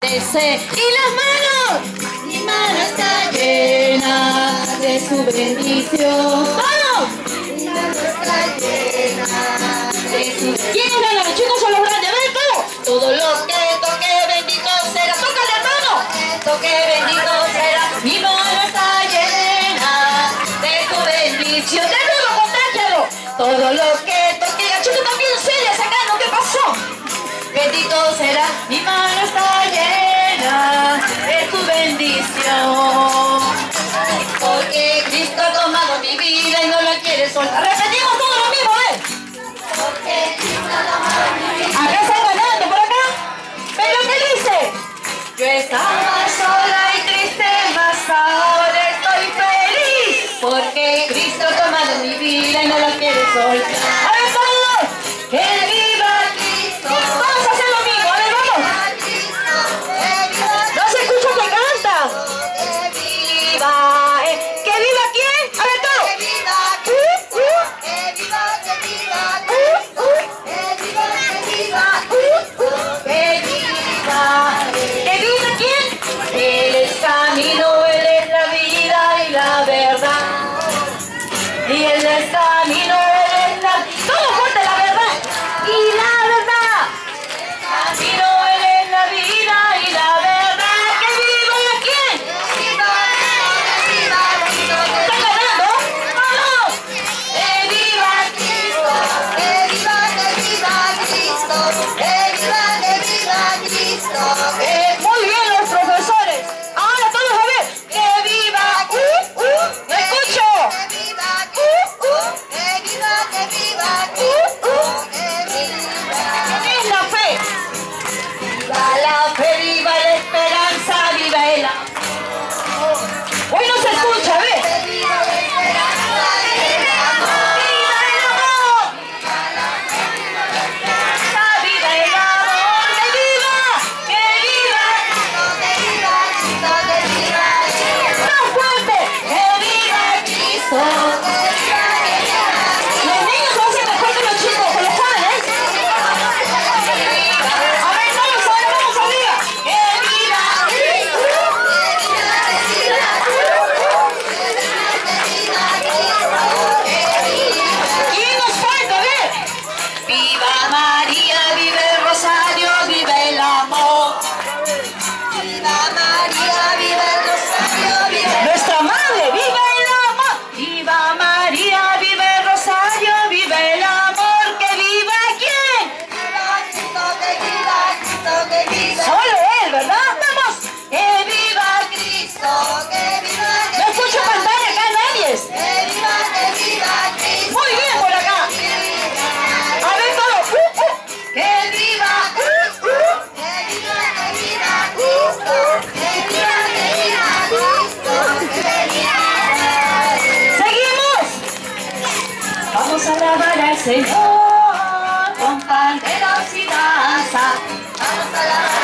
Y las manos, mi mano está llena de su bendición. ¡Vamos! Mi mano está llena de su bendición. ¿Quiénes ganan? Los chicos son los grandes. A ver, todo lo que toque bendito será. ¡Tócale, hermano! Toque bendito será. Mi mano está llena de tu bendición. ¡De nuevo, contágialo! Todo lo que toque. Chicos, también serias acá, ¿no? ¿Qué pasó? Bendito será, mi mano está llena de tu bendición. Porque Cristo ha tomado mi vida y no la quiere soltar. Repetimos todo lo mismo, ¿ves? Porque Cristo ha tomado mi vida. Acá está ganando, por acá. Pero ¿qué dice? Yo estaba sola y triste, mas ahora estoy feliz. Porque Cristo ha tomado mi vida y no la quiere soltar. A ver todos, que viva Cristo. Vamos a hacer lo mismo, a ver, vamos. No se escucha que canta. Que viva, ¿que viva quién? A ver todo. Que viva Cristo. Que viva, que viva Cristo. Que viva, que viva Cristo. Que viva. ¿Que viva quién? Él es camino, Él es la vida y la verdad. Y Él es camino, Él es la... ¿Cómo fuerte la verdad? Y la verdad. Camino, Él es la vida y la verdad. ¿Que viva quién? Que viva, que viva Cristo. ¿Está ganando? ¡Vamos! Que viva Cristo. Que viva Cristo. Que viva Cristo. Muy bien los profesores. Ahora todos a ver. Que viva. ¿Me escucho? Que viva que viva ¿qué es la fe? Viva la fe, viva la esperanza, viva el amor. Hoy no se escucha, ¿ves? Viva la esperanza, viva el amor. Viva el amor. Viva la fe, viva la esperanza, viva el amor. Que viva Cristo, que viva Cristo, que viva Cristo. ¡Más fuerte! Que viva Cristo. Los niños lo hacen mejor que los chicos, con los jóvenes. A ver, vamos arriba. Que viva Cristo. ¿Quién nos falta? A ver. Viva María, viva el rosario, viva el amor. Viva María, viva el rosario, viva nuestra madre, viva el amor. Viva María, viva el rosario, viva el amor. Que viva quién? Que viva. Solo él, ¿verdad? Vamos. Que viva Cristo, que viva. No escucho cantar acá nadie. Que viva Cristo. Muy bien por acá. A ver todo. Que viva. Que viva Cristo. Que viva Cristo. Seguimos. Vamos a alabar al Señor con panderos y danza. Vamos a alabar.